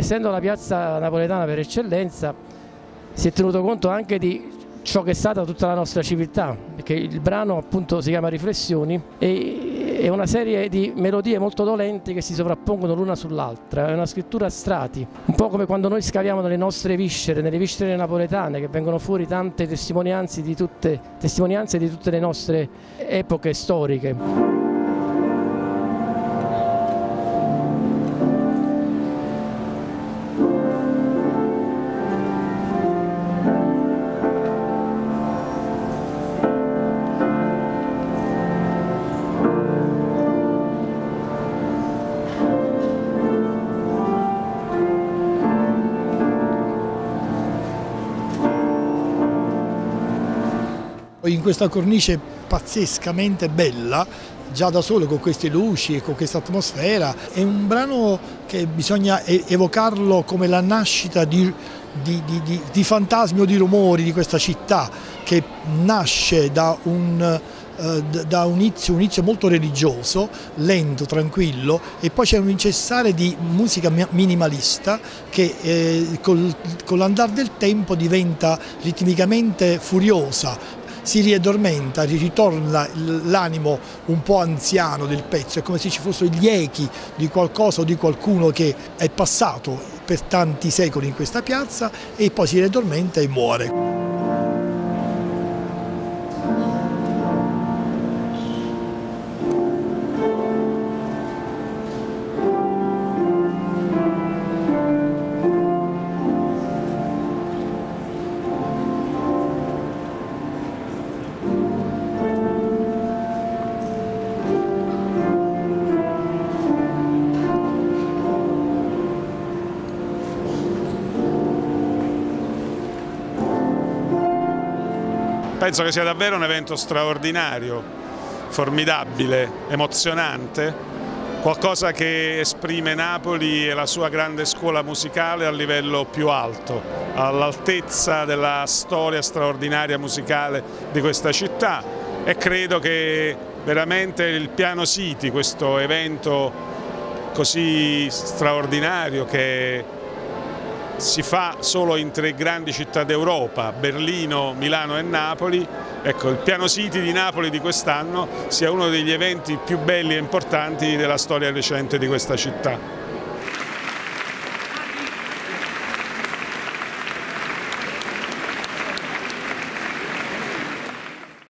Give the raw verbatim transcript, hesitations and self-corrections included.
essendo la piazza napoletana per eccellenza, si è tenuto conto anche di ciò che è stata tutta la nostra civiltà, perché il brano appunto si chiama Riflessioni e è una serie di melodie molto dolenti che si sovrappongono l'una sull'altra, è una scrittura a strati, un po' come quando noi scaviamo nelle nostre viscere, nelle viscere napoletane, che vengono fuori tante testimonianze di tutte, testimonianze di tutte le nostre epoche storiche. In questa cornice pazzescamente bella, già da solo con queste luci e con questa atmosfera, è un brano che bisogna evocarlo come la nascita di, di, di, di, di fantasmi o di rumori di questa città, che nasce da un, eh, da un, inizio, un inizio molto religioso, lento, tranquillo, e poi c'è un incessare di musica minimalista che eh, col, con l'andare del tempo diventa ritmicamente furiosa, si riaddormenta, ritorna l'animo un po' anziano del pezzo, è come se ci fossero gli echi di qualcosa o di qualcuno che è passato per tanti secoli in questa piazza e poi si riaddormenta e muore. Penso che sia davvero un evento straordinario, formidabile, emozionante, qualcosa che esprime Napoli e la sua grande scuola musicale a livello più alto, all'altezza della storia straordinaria musicale di questa città, e credo che veramente il Piano City, questo evento così straordinario che si fa solo in tre grandi città d'Europa, Berlino, Milano e Napoli, ecco, il Piano City di Napoli di quest'anno sia uno degli eventi più belli e importanti della storia recente di questa città.